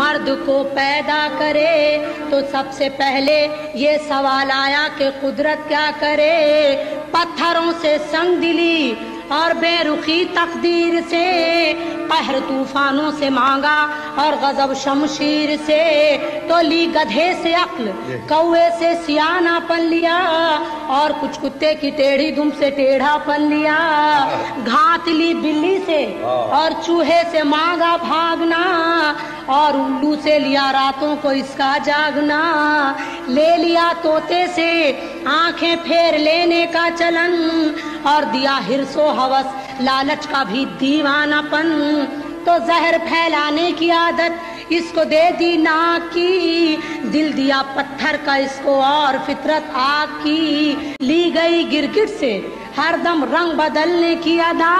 مرد کو پیدا کرے تو سب سے پہلے یہ سوال آیا کہ قدرت کیا کرے. پتھروں سے سنگ دلی اور بے رخی تقدیر سے، قہر طوفانوں سے مانگا اور غضب شمشیر سے، تو لی گدھے سے عقل، کوے سے سیانہ پن لیا، اور کچھ کتے کی ٹیڑھی دم سے ٹیڑھا پن لیا. گھات لی بلی سے اور چوہے سے مانگا بھاگنا، اور الو سے لیا راتوں کو اس کا جاگنا. لے لیا طوطے سے آنکھیں پھیر لینے کا چلن، اور دیا ہرس و ہوس لالچ کا بھی دیوانہ پن. تو زہر پھیلانے کی عادت اس کو دے دی ناک کی، دل دیا پتھر کا اس کو اور فطرت آگ کی. لی گئی گرگٹ سے ہر دم رنگ بدلنے کی ادا،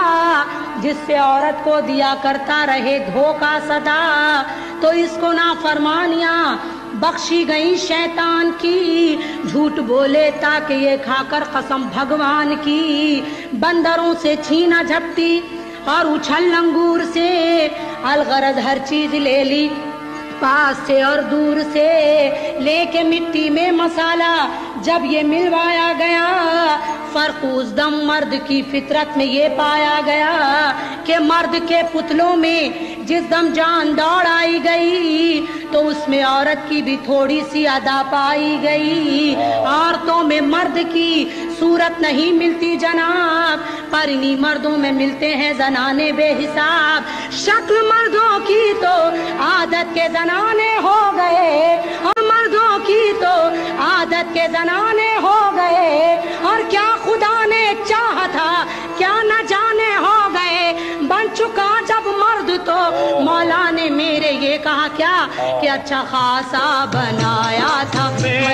جس سے عورت کو دیا کرتا رہے دھوکا صدا. تو اس کو نافرمانیاں بخشی گئی شیطان کی، جھوٹ بولے تاکہ یہ کھا کر قسم بھگوان کی. بندروں سے چھینا جھپٹی اور اچھل لنگور سے، الغرض ہر چیز لے لی پاس سے اور دور سے. لے کے مٹی میں مسالہ جب یہ ملوایا گیا، فرق اس دم مرد کی فطرت میں یہ پایا گیا کہ مرد کے پتلوں میں جس دم جان دوڑ آئی گئی، تو اس میں عورت کی بھی تھوڑی سی ادا پائی گئی. عورتوں میں مرد کی صورت نہیں ملتی جناب، پر انہی مردوں میں ملتے ہیں زنانے بے حساب. شکل مردوں کی تو عادت کے زنانے ہو گئے، اور مردوں کی تو عادت کے زنانے ہو گئے. اور کیا خدا نے چاہا تھا کیا نہ جانے ہو گئے. بن چکا جب مرد تو مولا نے میرے یہ کہا کیا کہ اچھا خاصا بنایا تھا.